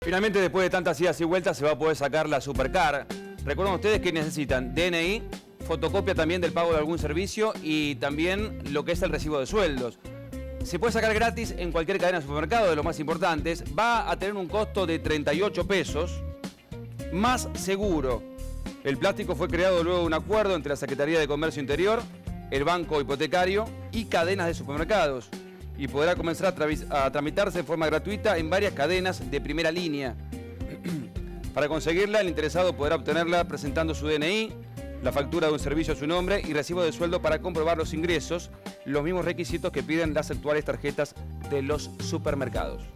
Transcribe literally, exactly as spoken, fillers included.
Finalmente, después de tantas idas y vueltas, se va a poder sacar la Supercar. Recuerden ustedes que necesitan D N I, fotocopia también del pago de algún servicio y también lo que es el recibo de sueldos. Se puede sacar gratis en cualquier cadena de supermercado, de los más importantes. Va a tener un costo de treinta y ocho pesos, más seguro. El plástico fue creado luego de un acuerdo entre la Secretaría de Comercio Interior, el Banco Hipotecario y cadenas de supermercados. Y podrá comenzar a, a tramitarse de forma gratuita en varias cadenas de primera línea. Para conseguirla, el interesado podrá obtenerla presentando su D N I, la factura de un servicio a su nombre y recibo de sueldo para comprobar los ingresos, los mismos requisitos que piden las actuales tarjetas de los supermercados.